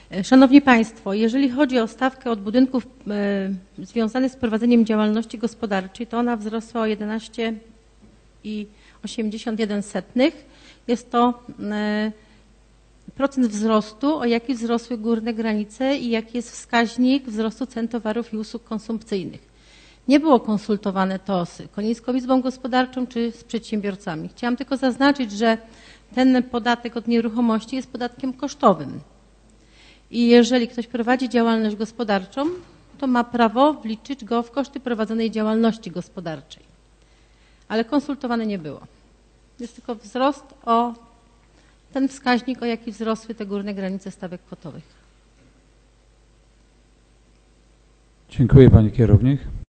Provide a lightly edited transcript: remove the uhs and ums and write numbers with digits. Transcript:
Szanowni Państwo, jeżeli chodzi o stawkę od budynków związanych z prowadzeniem działalności gospodarczej, to ona wzrosła o 11,81. Jest to procent wzrostu, o jaki wzrosły górne granice i jaki jest wskaźnik wzrostu cen towarów i usług konsumpcyjnych. Nie było konsultowane to z Konińską Izbą Gospodarczą czy z przedsiębiorcami. Chciałam tylko zaznaczyć, że ten podatek od nieruchomości jest podatkiem kosztowym. I jeżeli ktoś prowadzi działalność gospodarczą, to ma prawo wliczyć go w koszty prowadzonej działalności gospodarczej. Ale konsultowane nie było. Jest tylko wzrost o ten wskaźnik, o jaki wzrosły te górne granice stawek kwotowych. Dziękuję Pani Kierownik.